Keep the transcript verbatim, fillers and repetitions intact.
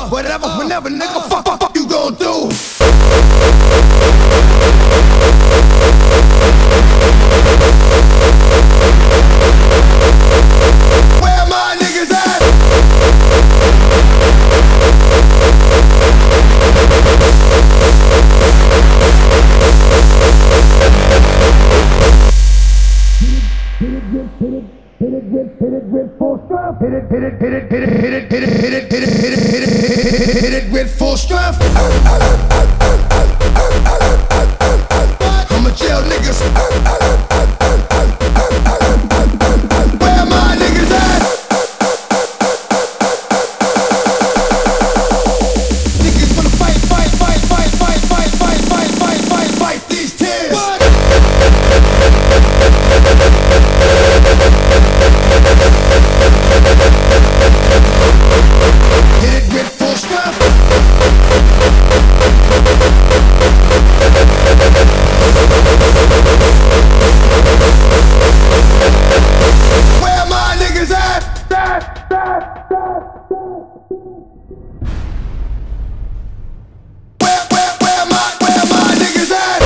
whatever, whenever, nigga, fuck, fuck, fuck you gon' do? Where my niggas at? Hit it with, hit it with full strength. Hit it, hit it, hit it, hit it, hit it, hit it, hit it, hit it, hit it, hit it, hit it with full strength. I'ma jail niggas. Where my niggas at? Niggas wanna fight, fight, fight, fight, fight, fight, fight, fight, fight, fight, fight these tears. What? Hit it with full strength. Where my niggas at? That, that, that, Where, where, where my, where my niggas at?